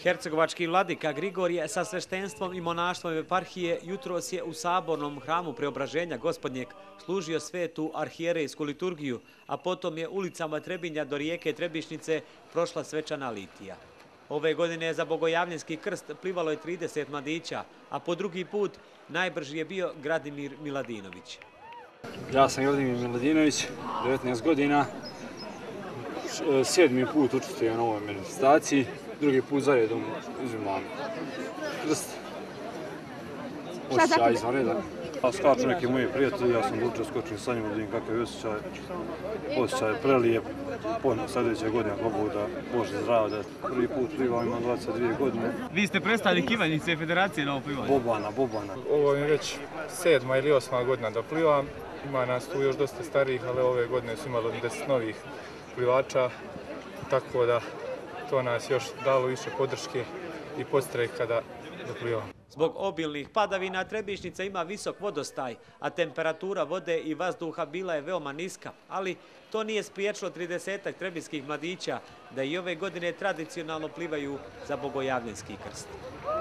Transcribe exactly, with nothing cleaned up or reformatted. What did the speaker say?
Hercegovački vladika Grigorije sa sveštenstvom i monaštvom eparhije jutros je u sabornom hramu Preobraženja Gospodnjeg služio svetu arhijerejsku liturgiju, a potom je ulicama Trebinja do rijeke Trebišnice prošla svečana litija. Ove godine za Bogojavljenski krst plivalo je trideset mladića, a po drugi put najbrži je bio Gradimir Miladinović. Ja sam Gradimir Miladinović, devetnaest godina, sedmi put učestvujem na ovoj manifestaciji, drugi put za redom uzimam krst. Osjećaj izvanredan. Skaču neki moji prijatelji, ja sam odlučio skočiti sa njim, da vidim kakav je osjećaj. Osjećaj prelijep, ponovno sljedeće godine, ako Bog da Bože zdravo, da prvi put plivam, imam dvadeset dvije godine. Vi ste predstavnik Ivanjice Federacije na ovo plivanje? Bobana, Bobana. Ovo je već sedma ili osma godina da plivam. Ima nas tu još dosta starijih, ali ove godine su imali deset novih plivača, tako da to nas još dalo više podrške i podstreka da plivamo. Zbog obilnih padavina Trebišnica ima visok vodostaj, a temperatura vode i vazduha bila je veoma niska, ali to nije spriječilo tridesetak trebinskih mladića da i ove godine tradicionalno plivaju za Bogojavljenski krst.